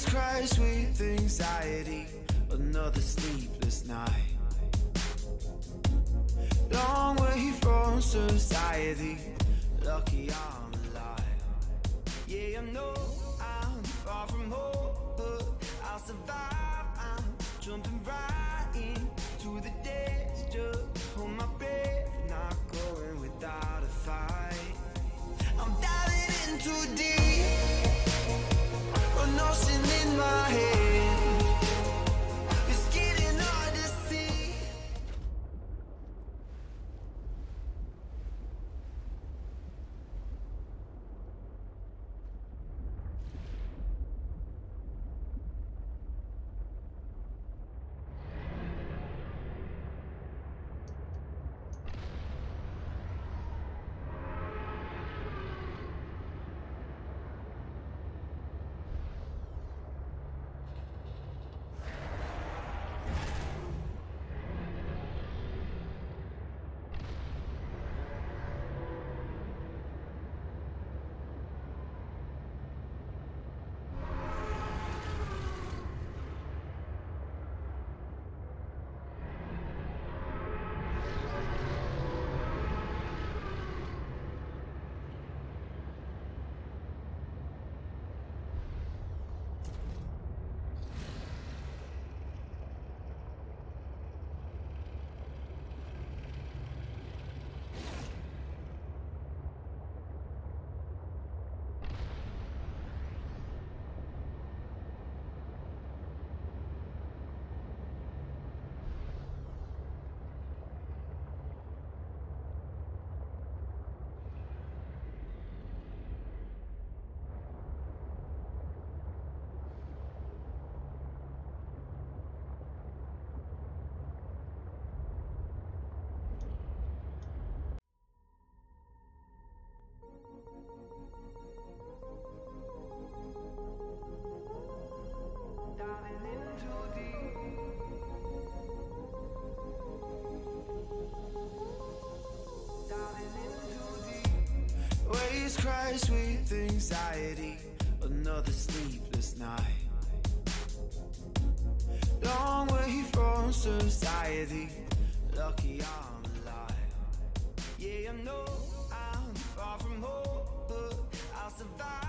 Waves crash with anxiety, another sleepless night. Long way from society, lucky I'm alive. Yeah, I know I'm far from home, but I'll survive. I'm jumping right into the days, just hold my breath, not going without a fight. I'm diving in too deep, an ocean in my head. It's getting hard to see. Waves crash with anxiety, another sleepless night. Long way from society, lucky I'm alive. Yeah, I know I'm far from home, but I'll survive.